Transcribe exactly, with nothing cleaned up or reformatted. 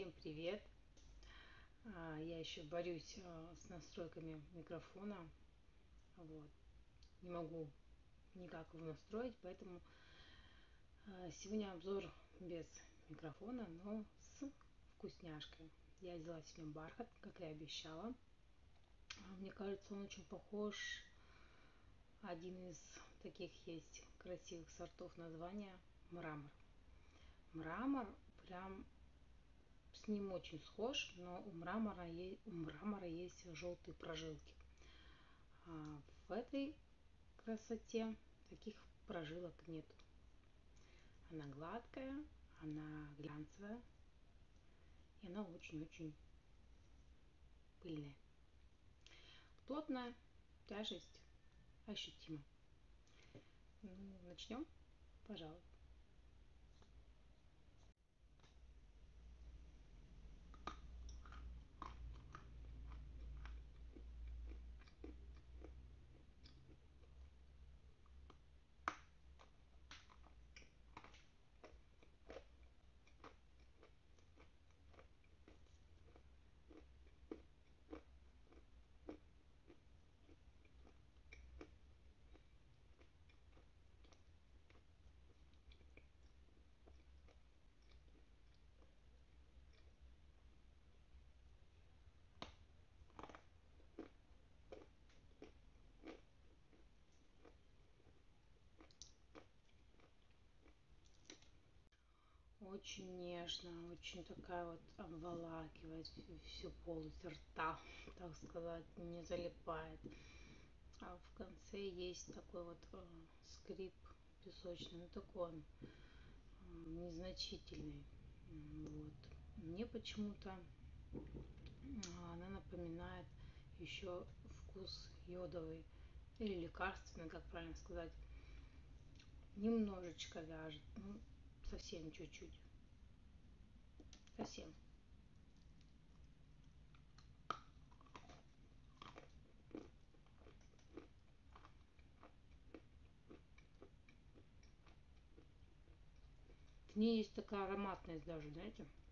Всем привет! А, Я еще борюсь а, с настройками микрофона. Вот. Не могу никак его настроить, поэтому а, сегодня обзор без микрофона, но с вкусняшкой. Я взяла себе бархат, как и обещала. А, Мне кажется, он очень похож. Один из таких есть красивых сортов названия мрамор. Мрамор прям с ним очень схож, но у мрамора, есть, у мрамора есть желтые прожилки. А в этой красоте таких прожилок нет. Она гладкая, она глянцевая, и она очень-очень пыльная. Плотная, тяжесть ощутима. Ну, начнем, пожалуй. Очень нежно, очень такая вот обволакивает всю полость рта, так сказать, не залипает. А в конце есть такой вот э, скрип песочный, ну такой он э, незначительный. Вот. Мне почему-то э, она напоминает еще вкус йодовый или лекарственный, как правильно сказать. Немножечко вяжет, ну совсем чуть-чуть, совсем. В ней есть такая ароматность даже, знаете.